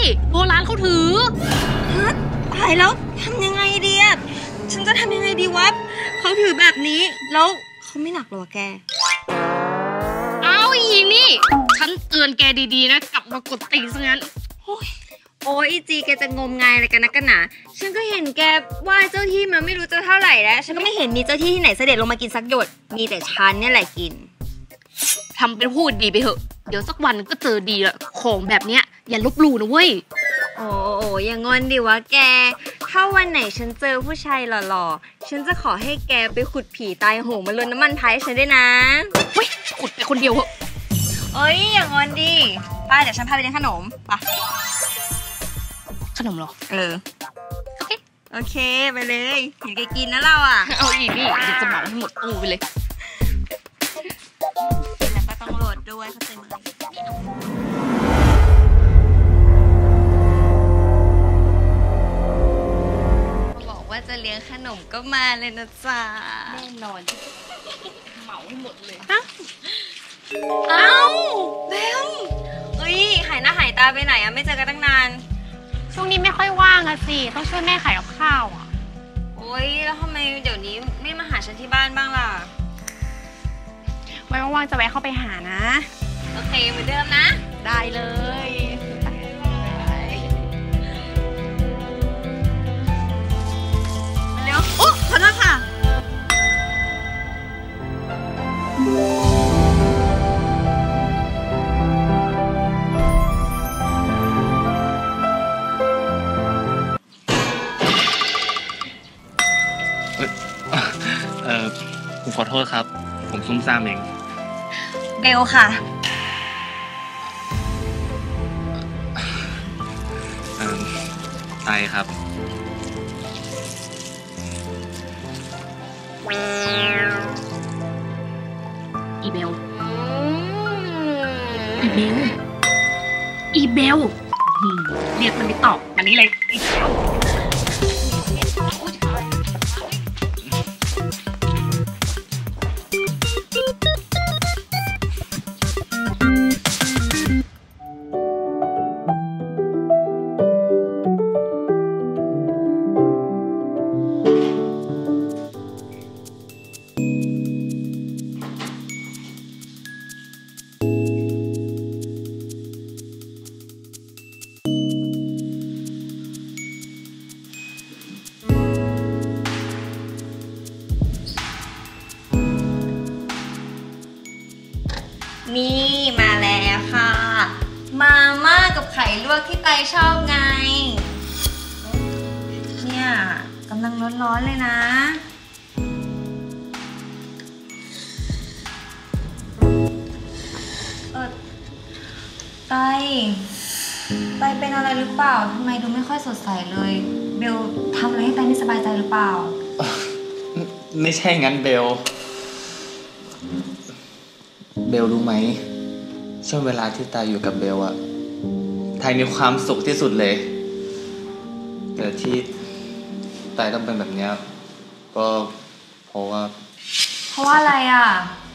โบราณเขาถือตายแล้วทำยังไงดีอะฉันจะทำยังไงดีวะเขาถือแบบนี้แล้วเขาไม่หนักหรอแกเอาอีนี่ฉันเตือนแกดีๆนะกลับมากดตีซะงั้นโอ้ยจีแกจะงมงายอะไรกันนักกันหนาฉันก็เห็นแกไหว้เจ้าที่มาไม่รู้จะเท่าไหร่แล้วฉันก็ไม่เห็นมีเจ้าที่ที่ไหนเสด็จลงมากินสักหยดมีแต่ฉันเนี่ยแหละกินทำเป็นพูดดีไปเถอะเดี๋ยวสักวันก็เจอดีละของแบบเนี้ยอย่าลบหลู่นะเว้ยโอ้อย่างงอนดิวะแกถ้าวันไหนฉันเจอผู้ชายหล่อๆฉันจะขอให้แกไปขุดผีตายโหงมาลนน้ำมันพายฉันด้วยนะเฮ้ยขุดไปคนเดียวเหรอเอ้ยอย่างงอนดิป้าเดี๋ยวฉันพาไปเลี้ยงขนมป่ะขนมเหรอโอเคไปเลยเห็นแกกินนะเราอ่ะเอาอีนี่เดี๋ยวจะเหมาให้หมดตู้ไปเลยแล้วก็ต้องโหลดด้วยเข้าใจไหมบอกว่าจะเลี้ยงขนมก็มาเลยนะจ๊ะแน่นอนเหมาให้หมดเลยฮะเอ้าเบลเฮ้ยหายหน้าหายตาไปไหนอะไม่เจอกันตั้งนานช่วงนี้ไม่ค่อยว่างอะสิต้องช่วยแม่ขายกับข้าวอะโอ๊ยแล้วทำไมเดี๋ยวนี้ไม่มาหาฉันที่บ้านบ้างล่ะไว้ว่างๆจะแวะเข้าไปหานะโอเคเหมือนเดิมนะได้เลยเร็วโอ้ขอโทษค่ะผมขอโทษครับผมซุ่มซ่ามเองเบลค่ะไอครับอีเบลอีเบลเรียกมันไม่ตอบอันนี้เลยอีเบลนี่มาแล้วค่ะมาม่ากับไข่ลวกที่ไตชอบไงเนี่ยกำลังร้อนๆเลยนะไตเป็นอะไรหรือเปล่าทำไมดูไม่ค่อยสดใสเลยเบลทำอะไรให้ไตไม่สบายใจหรือเปล่าไม่ใช่งั้นเบลรู้ไหมช่วงเวลาที่ตายอยู่กับเบลอะไทยมีความสุขที่สุดเลยแต่ที่ตายต้องเป็นแบบนี้ก็เพราะว่าอะไรอ่ะ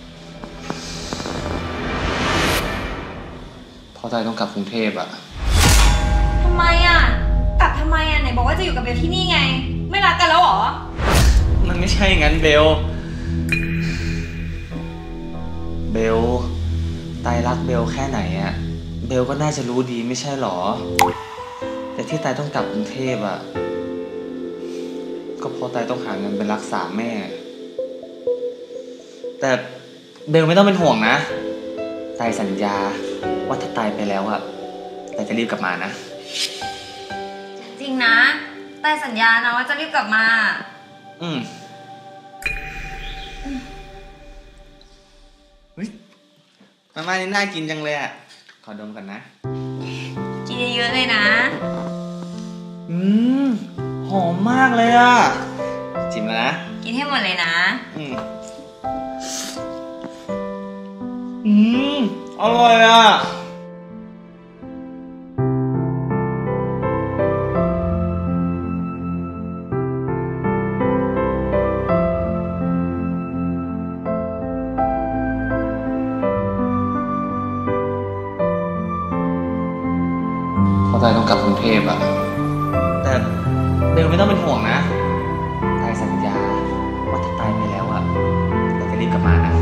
เพราะตายต้องกลับกรุงเทพอะทำไมอ่ะกลับทำไมอ่ะไหนบอกว่าจะอยู่กับเบลที่นี่ไงไม่รักกันแล้วหรอมันไม่ใช่งั้นเบลตายรักเบลแค่ไหนอะเบลก็น่าจะรู้ดีไม่ใช่หรอแต่ที่ตายต้องกลับกรุงเทพอะก็เพราะตายต้องหาเงินไปรักษาแม่แต่เบลไม่ต้องเป็นห่วงนะตายสัญญาว่าถ้าตายไปแล้วอะตายจะรีบกลับมานะจริงนะตายสัญญานะว่าจะรีบกลับมามาม่านี่น่ากินจังเลยอ่ะขอดมก่อนนะกินเยอะๆเลยนะหอมมากเลยอ่ะชิมแล้วนะกินให้หมดเลยนะอร่อยอ่ะ พอราะตายต้องกลับกรุงเทพอะแต่เบลไม่ต้องเป็นห่วงนะตายสัญญาว่าถ้าตายไปแล้วอะเราจะรีบกลับมานะ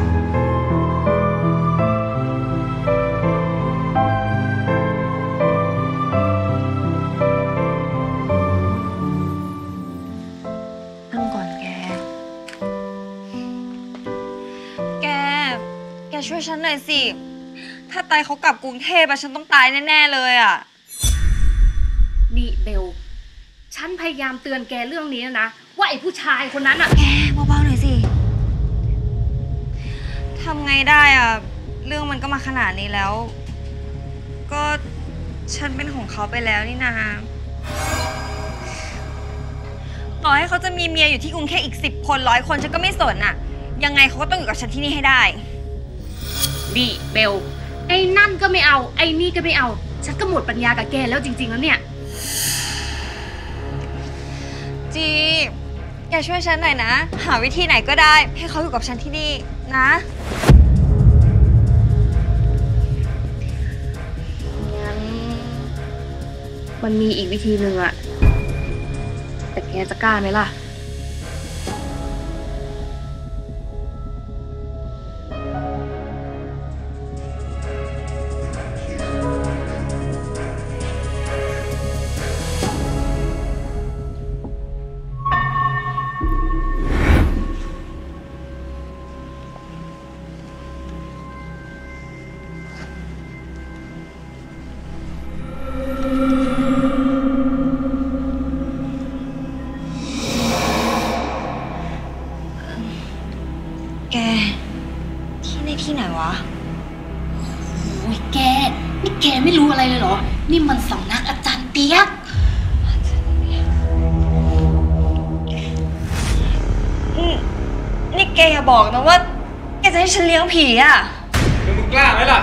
นั่งก่อนแกแกช่วยฉันหน่อยสิ ถ้าตายเขากลับกรุงเทพอะฉันต้องตายแน่ๆเลยอะนี่เบล ฉันพยายามเตือนแกเรื่องนี้นะว่าไอ้ผู้ชายคนนั้นอะแกเบาๆหน่อยสิทำไงได้อะเรื่องมันก็มาขนาดนี้แล้ว ก็ฉันเป็นของเขาไปแล้วนี่นาต่อให้เขาจะมีเมียอยู่ที่กรุงเทพอีก10 คน100 คนฉันก็ไม่สนอะยังไงเขาก็ต้องอยู่กับฉันที่นี่ให้ได้นี่เบล ไอ้นั่นก็ไม่เอา ไอ้นี่ก็ไม่เอา ฉันก็หมดปัญญากับแกแล้วจริงๆแล้วเนี่ยจีแกช่วยฉันหน่อยนะหาวิธีไหนก็ได้ให้เขาอยู่กับฉันที่นี่นะงั้นมันมีอีกวิธีหนึ่งอะแต่แกจะกล้าไหมล่ะแกที่ไหนวะโอ้ยแกนี่แกไม่รู้อะไรเลยเหรอนี่มันสำนักอาจารย์เปียกนี่แกอย่าบอกนะว่าแกจะให้ฉันเลี้ยงผีอะมึงกล้าไหมล่ะ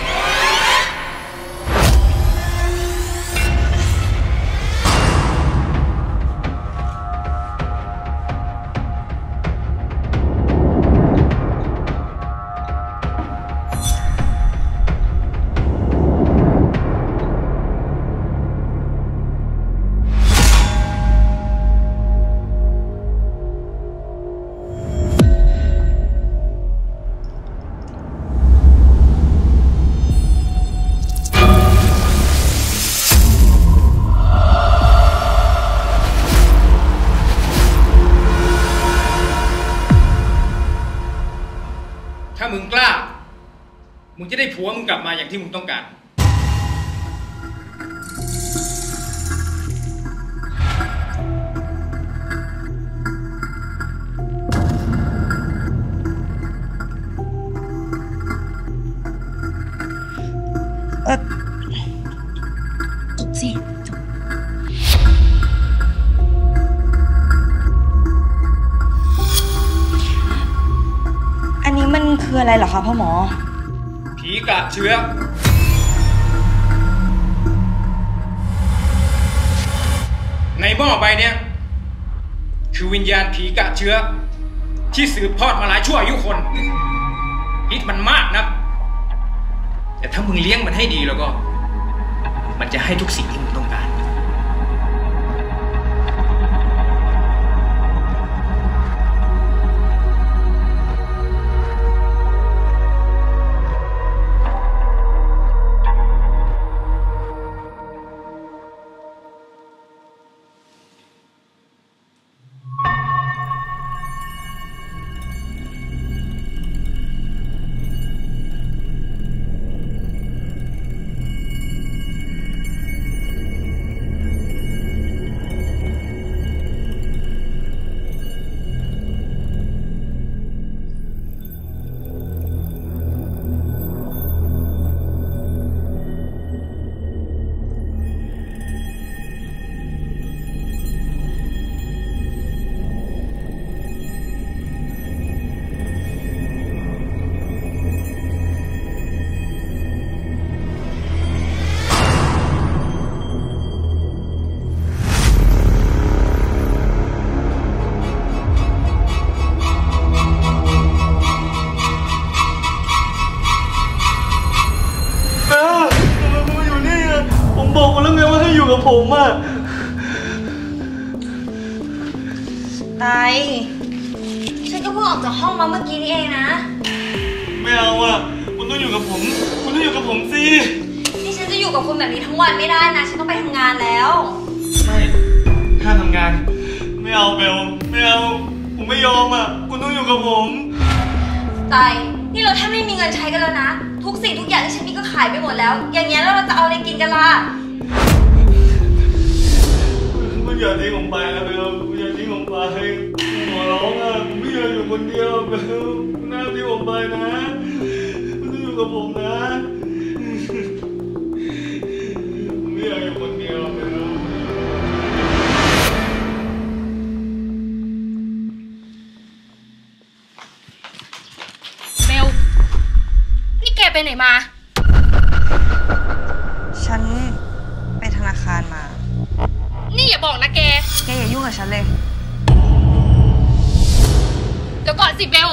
ถ้ามึงกล้ามึงจะได้ผัวมึงกลับมาอย่างที่มึงต้องการจบสิจบอันนี้มันคืออะไรเหรอคะพ่อหมอผีกะเชื้อในหม้อใบเนี้ยคือวิญญาณผีกะเชื้อที่สืบทอดมาหลายชั่วอายุคนพิษมันมากนะแต่ถ้ามึงเลี้ยงมันให้ดีแล้วก็มันจะให้ทุกสิ่งที่มึงต้องการกับผมอะไตฉันก็เพิ่งออกจากห้องมาเมื่อกี้นี่เองนะไม่เอาอะคุณต้องอยู่กับผมคุณต้องอยู่กับผมสินี่ฉันจะอยู่กับคุณแบบนี้ทั้งวันไม่ได้นะฉันต้องไปทำงานแล้วไม่ห้ามทำงานไม่เอาเบลไม่เอาผมไม่ยอมอะคุณต้องอยู่กับผมไตนี่เราแทบไม่มีเงินใช้กันแล้วนะทุกสิ่งทุกอย่างที่ฉันมีก็ขายไปหมดแล้วอย่างเงี้ยแล้วเราจะเอาอะไรกินกันล่ะคุณอย่าทิ้งผมไปนะเบลคุณอย่าทิ้งผมไปขอร้องอะผมไม่อยากอยู่คนเดียวเบลคุณน่าทิ้งผมไปนะคุณต้องอยู่กับผมนะผมไม่อยากอยู่คนเดียวเบลนี่แกไปไหนมาฉันไปธนาคารมานี่อย่าบอกนะแกอย่ายุ่งกับฉันเลยเดี๋ยวก่อนสิเบล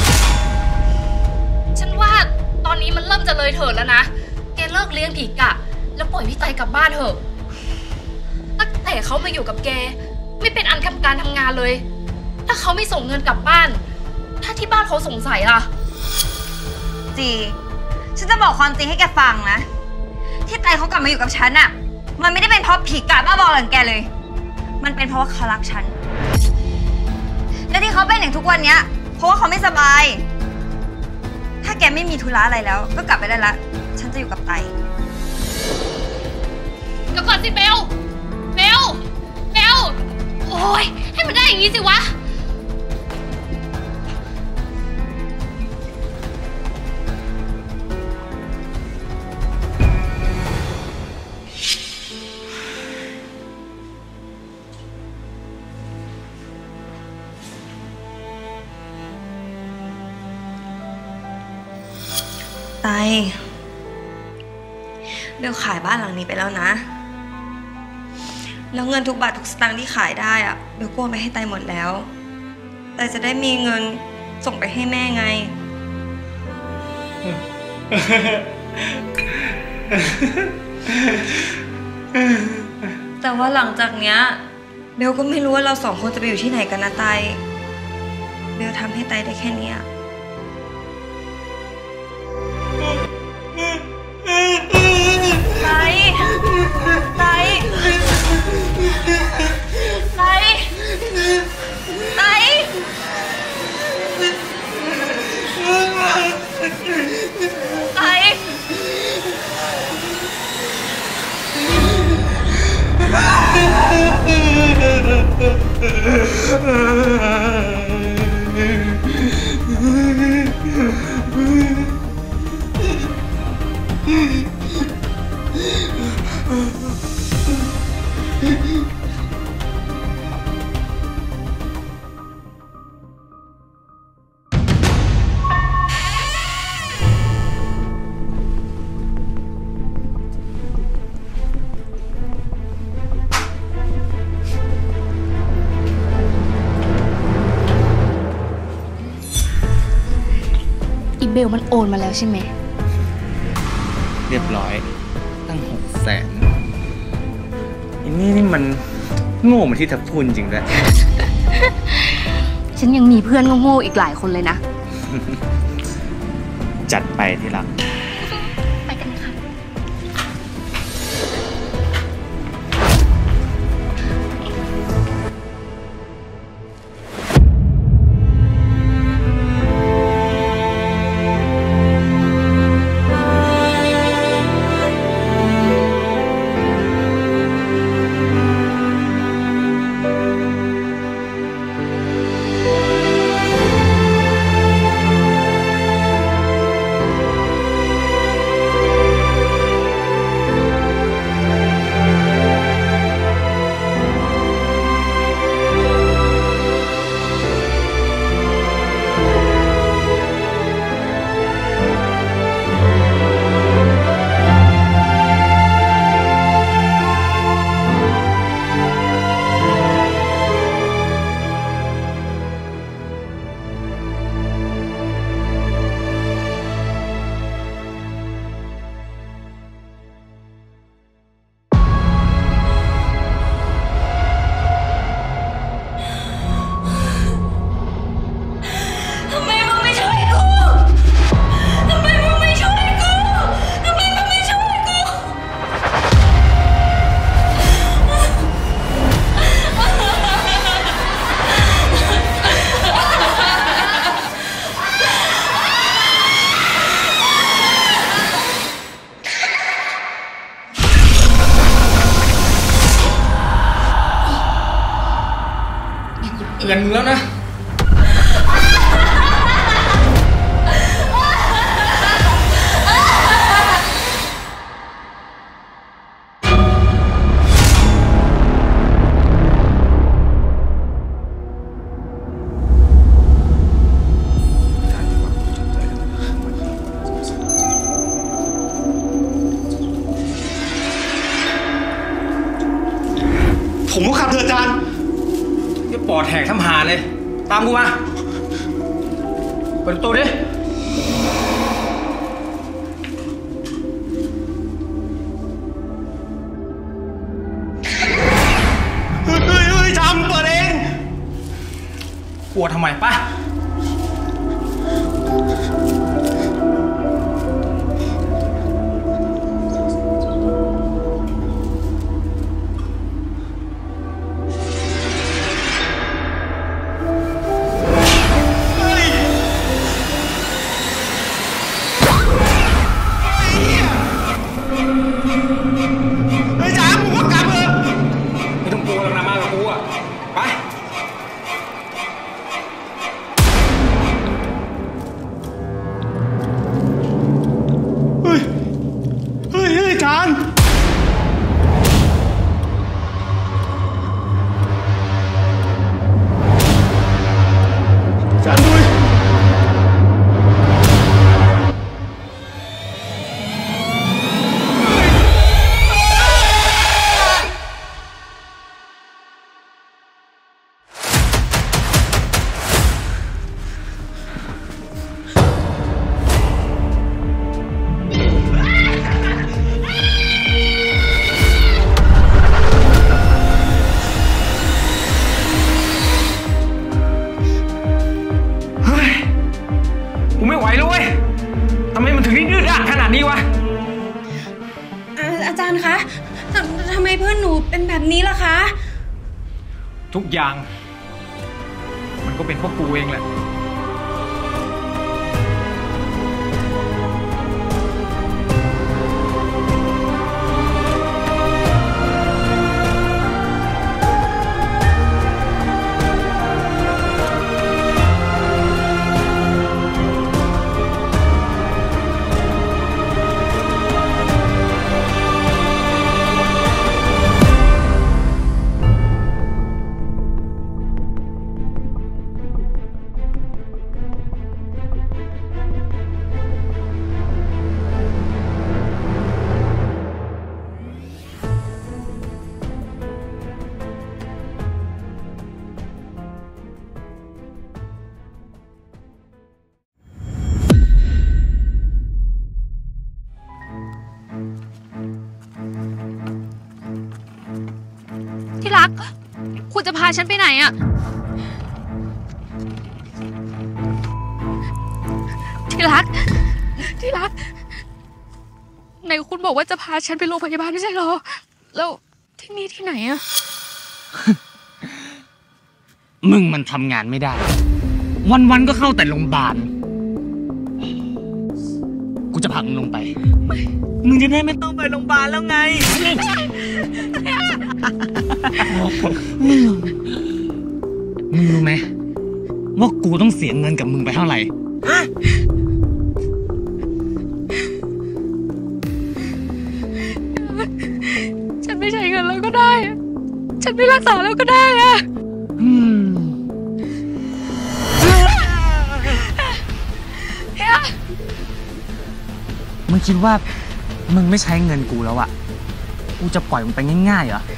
ฉันว่าตอนนี้มันเริ่มจะเลยเถิดแล้วนะแกเลิกเลี้ยงผีกะแล้วปล่อยพี่ไตกลับบ้านเถอะตั้งแต่เขามาอยู่กับแกไม่เป็นอันทำการทำงานเลยถ้าเขาไม่ส่งเงินกลับบ้านถ้าที่บ้านเขาสงสัยล่ะจีฉันจะบอกความจริงให้แกฟังนะที่ไตเขากลับมาอยู่กับฉันอะมันไม่ได้เป็นเพราะผีกะบ้าบออย่างแกเลยมันเป็นเพราะว่าเขารักฉันและที่เขาเป็นอย่างทุกวันนี้เพราะว่าเขาไม่สบายถ้าแกไม่มีธุระอะไรแล้วก็กลับไปได้ละฉันจะอยู่กับไตเดี๋ยวก่อนสิเบลโอ้ยให้มันได้อย่างนี้สิวะไตเบลขายบ้านหลังนี้ไปแล้วนะแล้วเงินทุกบาททุกสตางค์ที่ขายได้อะเบลโอนไปให้ไตหมดแล้วแต่จะได้มีเงินส่งไปให้แม่ไงแต่ว่าหลังจากเนี้ยเบลก็ไม่รู้ว่าเราสองคนจะไปอยู่ที่ไหนกันนะไตเบลทำให้ไตได้แค่นี้ไตไตไตไตไอีเบลมันโอนมาแล้วใช่ไหมเรียบร้อยตั้ง600,000อันนี้นี่มันโง่เหมือนที่เธอพูดจริงด้วยฉันยังมีเพื่อนโง่ๆอีกหลายคนเลยนะจัดไปที่รักไปกันค่ะเตือนมึงแล้วนะผมก็ขับเถอะอาจารย์อย่าปอดแหกทำหาเลยตามกูมาเปิดประตูดิเฮ้ยจำเปิดเองกลัวทำไมป่ะอาจารย์คะทำไมเพื่อนหนูเป็นแบบนี้ล่ะคะทุกอย่างมันก็เป็นเพราะกูเองแหละที่รักคุณจะพาฉันไปไหนอะที่รักไหนคุณบอกว่าจะพาฉันไปโรงพยาบาลไม่ใช่หรอแล้วที่นี่ที่ไหนอะมึงมันทำงานไม่ได้วันๆก็เข้าแต่โรงพยาบาลกูจะพามึงลงไปมึงจะได้ไม่ต้องไปโรงพยาบาลแล้วไงมึงรู้ไหมว่ากูต้องเสียเงินกับมึงไปเท่าไหร่ฉันไม่ใช้เงินแล้วก็ได้ฉันไม่รักษาแล้วก็ได้อะมึงคิดว่ามึงไม่ใช้เงินกูแล้วอะกูจะปล่อยมึงไปง่ายๆเหรอ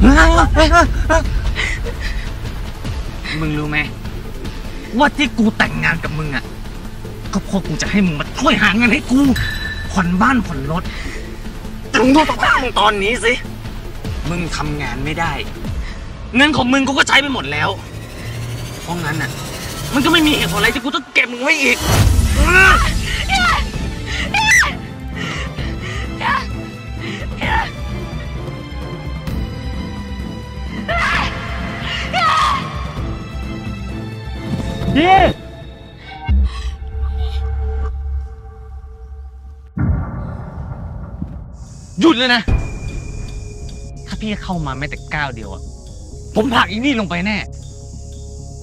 มึงรู้ไหมว่าที่กูแต่งงานกับมึงอะก็เพราะกูจะให้มึงมาช่วยหาเงินให้กูผ่อนบ้านผ่อนรถแต่มึงดูสภาพมึงตอนนี้สิมึงทำงานไม่ได้เงินของมึงกูก็ใช้ไปหมดแล้วเพราะงั้นอะมันก็ไม่มีเหตุผลอะไรที่กูต้องเก็บมึงไว้อีกหยุดเลยนะถ้าพี่เข้ามาแม้แต่ก้าวเดียวอะผมผลักอีนี่ลงไปแน่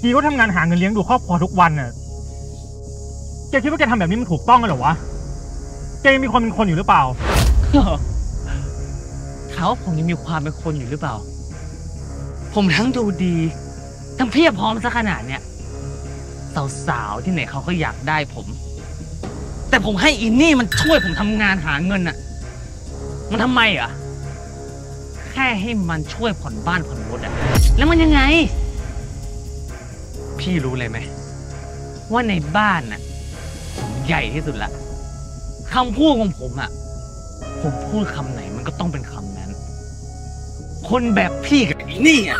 จีก็ทำงานหาเงินเลี้ยงดูครอบครัวทุกวันน่ะแกคิดว่าแกทำแบบนี้มันถูกต้องกันเหรอวะแกยังมีความเป็นคนอยู่หรือเปล่าถามว่าผมยังมีความเป็นคนอยู่หรือเปล่าผมทั้งดูดีทั้งเพียบพร้อมซะขนาดเนี้ยสาวๆที่ไหนเขาก็อยากได้ผมแต่ผมให้อินนี่มันช่วยผมทำงานหาเงินน่ะมันทำไมอ่ะแค่ให้มันช่วยผ่อนบ้านผ่อนรถอ่ะแล้วมันยังไงพี่รู้เลยไหมว่าในบ้านน่ะผมใหญ่ที่สุดละคำพูดของผมอ่ะผมพูดคำไหนมันก็ต้องเป็นคำนั้นคนแบบพี่กับอินนี่อ่ะ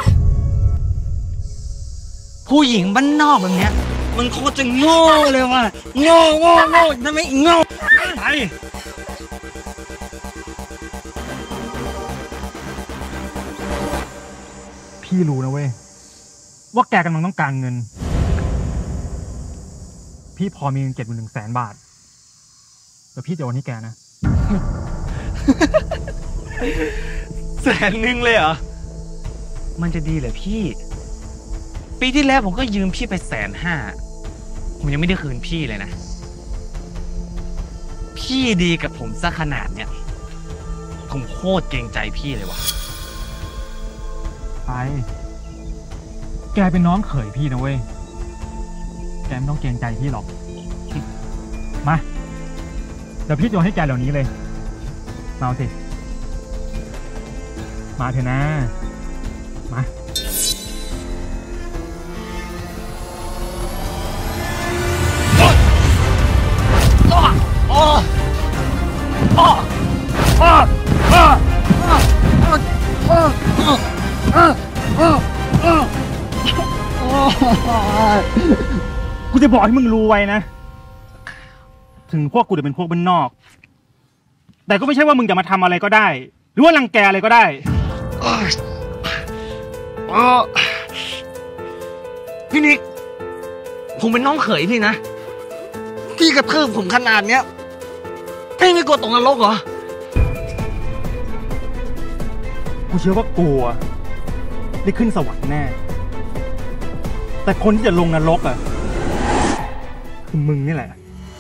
ผู้หญิงบ้านนอกแบบเนี้ยมันโคตรจะโง่เลยว่ะโง่ทำไมโง่ไปพี่รู้นะเว้ยว่าแกกำลังต้องการเงินพี่พอมีเงินเก็บอยู่100,000 บาทเดี๋ยวพี่จะโอนให้แกนะ 100,000เลยเหรอมันจะดีเหรอพี่ปีที่แล้วผมก็ยืมพี่ไป150,000ผมยังไม่ได้คืนพี่เลยนะพี่ดีกับผมซะขนาดเนี้ยผมโคตรเกรงใจพี่เลยว่ะไปแกเป็นน้องเขยพี่นะเว้ยแกไม่ต้องเกรงใจพี่หรอกมาเดี๋ยวพี่จะโอนให้แกเดี๋ยวนี้เลยมาเอาสิมาเถอะนะมากูจะบอกให้มึงรู้ไว้นะถึงพวกกูจะเป็นพวกบ้านนอกแต่ก็ไม่ใช่ว่ามึงจะมาทำอะไรก็ได้หรือว่ารังแกอะไรก็ได้พี่นิกผมเป็นน้องเขยพี่นะพี่กระทืบผมขนาดเนี้ยพี่ไม่กลัวตกนรกเหรอกูเชื่อว่ากูได้ขึ้นสวรรค์แน่แต่คนที่จะลงนรกอ่ะคือมึงนี่แหละ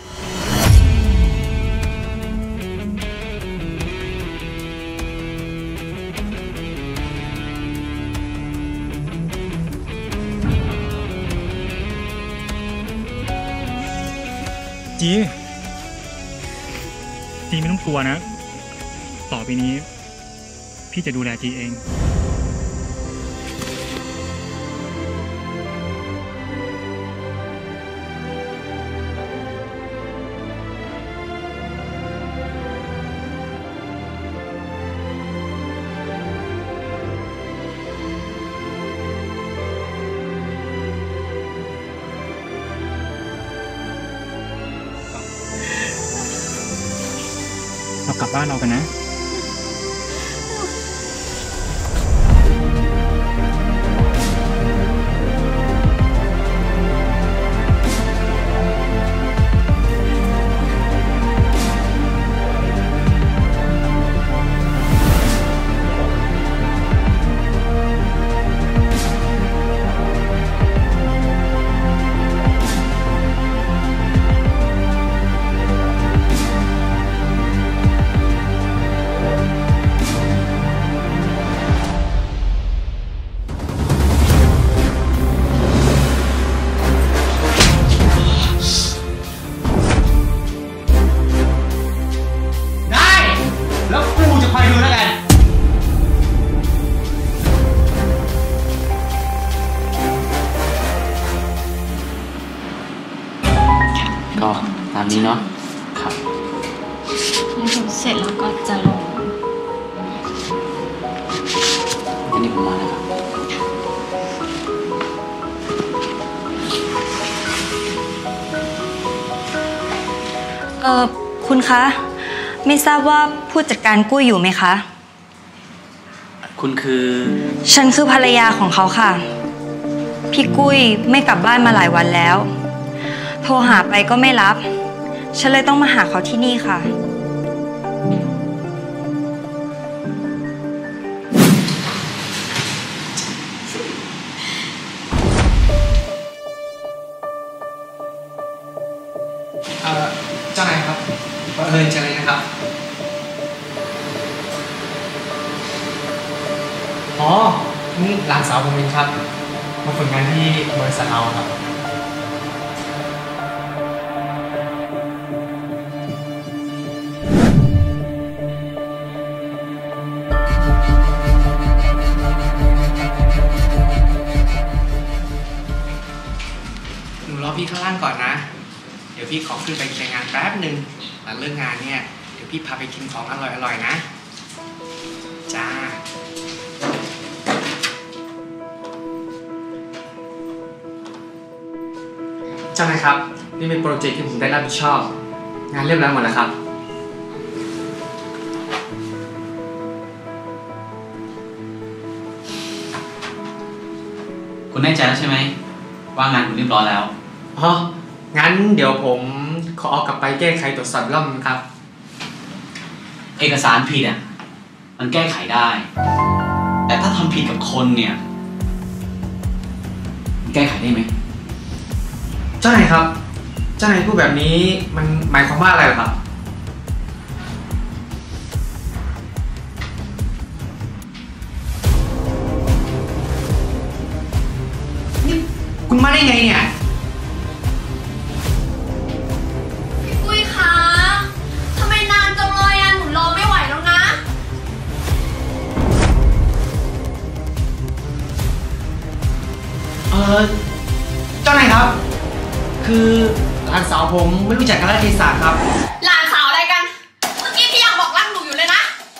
จีไม่ต้องกลัวนะต่อไปนี้พี่จะดูแลจีเองเรากลับบ้านเรากันนะก็ตามนี้เนาะครับเสร็จแล้วก็จะลงอันนี้ผมมาแล้วครับคุณคะไม่ทราบว่าผู้จัดการกุ้ยอยู่ไหมคะคุณคือฉันคือภรรยาของเขาค่ะพี่กุ้ยไม่กลับบ้านมาหลายวันแล้วโทรหาไปก็ไม่รับฉันเลยต้องมาหาเขาที่นี่ค่ะอ๋อ นี่หลานสาวผมเองครับ มาฝึกงานที่บริษัทเราครับ หนูรอพี่ข้างล่างก่อนนะ เดี๋ยวพี่ขอขึ้นไปเคลียร์งานแป๊บหนึ่งหลังเลิกงานเนี่ย เดี๋ยวพี่พาไปกินของอร่อยๆนะ จ้า เจ้านายครับ นี่เป็นโปรเจกต์ที่ผมได้รับผิดชอบ งานเรียบร้อยหมดแล้วครับคุณแน่ใจแล้วใช่ไหมว่างานคุณเรียบร้อยแล้วอ๋อ งั้นเดี๋ยวผมขอเอากลับไปแก้ไขตรวจสอบรอบนึงครับเอกสารผิดอ่ะมันแก้ไขได้ แต่ถ้าทำผิดกับคนเนี่ยมันแก้ไขได้ไหมเจ้านายครับ เจ้านายพูดแบบนี้มันหมายความว่าอะไรเหรอครับ นี่คุณมาได้ไงเนี่ยพี่ปุ้ยคะทำไมนานจังเลยอ่ะหนูรอไม่ไหวแล้วนะเจ้านายครับ คือหลานสาวผมไม่รู้จักกาลเทศะครับหลานสาวอะไรกัน เมื่อกี้พี่ยังบอกรักหนูอยู่เลยนะ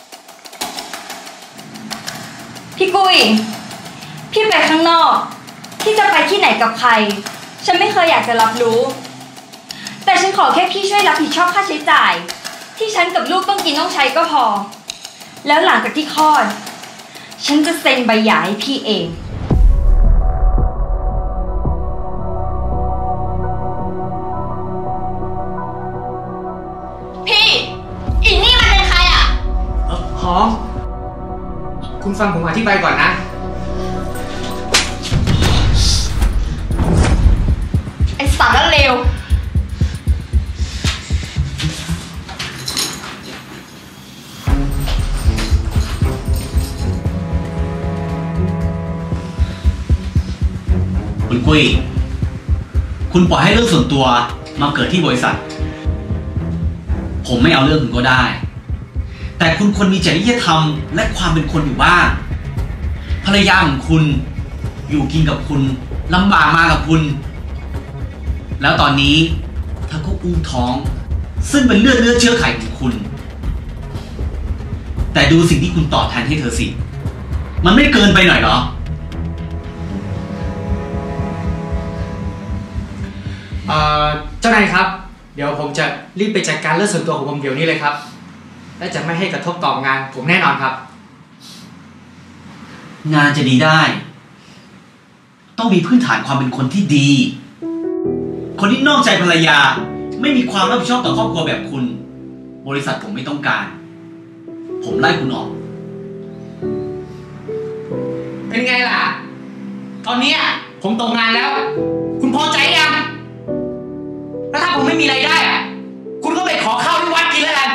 พี่กุ้ย พี่ไปข้างนอก พี่จะไปที่ไหนกับใคร ฉันไม่เคยอยากจะรับรู้ แต่ฉันขอแค่พี่ช่วยรับผิดชอบค่าใช้จ่าย ที่ฉันกับลูกต้องกินต้องใช้ก็พอ แล้วหลังจากที่คลอด ฉันจะเซ็นใบหย่าให้พี่เองพี่อีนี่มันเป็นใครอ่ะหอม คุณฟังผมอธิบายก่อนนะไอ้สัตว์นั่นเลวคุณกุ้ย คุณปล่อยให้เรื่องส่วนตัวมาเกิดที่บริษัท ผมไม่เอาเรื่องคุณก็ได้ แต่คุณควรมีจริยธรรมและความเป็นคนอยู่บ้าง ภรรยาของคุณอยู่กินกับคุณลำบากมากับคุณ แล้วตอนนี้เธอก็อุ้มท้อง ซึ่งเป็นเลือดเชื้อไขของคุณ แต่ดูสิ่งที่คุณตอบแทนให้เธอสิ มันไม่เกินไปหน่อยเหรอเจ้านายครับ เดี๋ยวผมจะรีบไปจัดการเรื่องส่วนตัวของผมเดี๋ยวนี้เลยครับ และจะไม่ให้กระทบต่องานผมแน่นอนครับงานจะดีได้ ต้องมีพื้นฐานความเป็นคนที่ดี คนที่นอกใจภรรยาไม่มีความรับผิดชอบต่อครอบครัวแบบคุณ บริษัทผมไม่ต้องการ ผมไล่คุณออกเป็นไงล่ะ ตอนนี้ผมตกงานแล้ว คุณพอใจยัง แล้วถ้าผมไม่มีรายได้อะคุณก็ไปขอข้าวที่วัดกินแล้วกัน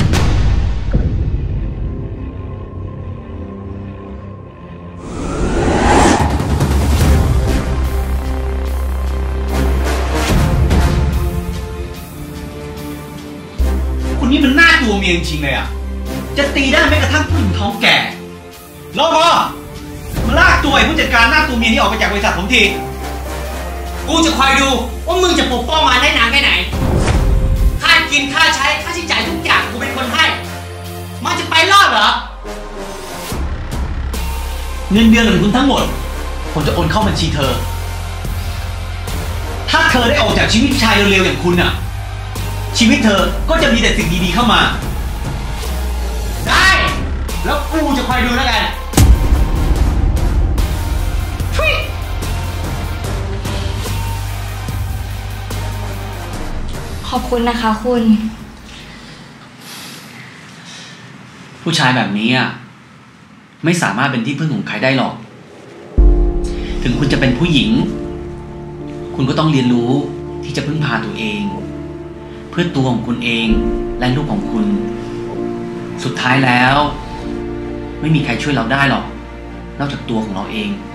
คุณนี่มันน่าตัวเมียจริงๆเลยอ่ะ จะตีได้แม้กระทั่งผู้หญิงท้องแก่รอพอมาลากตัวไอ้ผู้จัดการหน้าตัวเมียนี่ออกไปจากบริษัทผมทีกูจะคอยดูว่ามึงจะปกป้องมันได้นานแค่ไหน ค่ากินค่าใช้ค่าใช้จ่ายทุกอย่างกูเป็นคนให้ มันจะไปรอดเหรอเงินเดือนของคุณทั้งหมด ผมจะโอนเข้าบัญชีเธอ ถ้าเธอได้ออกจากชีวิตชายเร็วๆอย่างคุณน่ะ ชีวิตเธอก็จะมีแต่สิ่งดีๆเข้ามาได้ แล้วกูจะคอยดูแล้วกันขอบคุณนะคะคุณผู้ชายแบบนี้อ่ะไม่สามารถเป็นที่พึ่งของใครได้หรอก ถึงคุณจะเป็นผู้หญิง คุณก็ต้องเรียนรู้ที่จะพึ่งพาตัวเอง เพื่อตัวของคุณเองและลูกของคุณ สุดท้ายแล้ว ไม่มีใครช่วยเราได้หรอกนอกจากตัวของเราเอง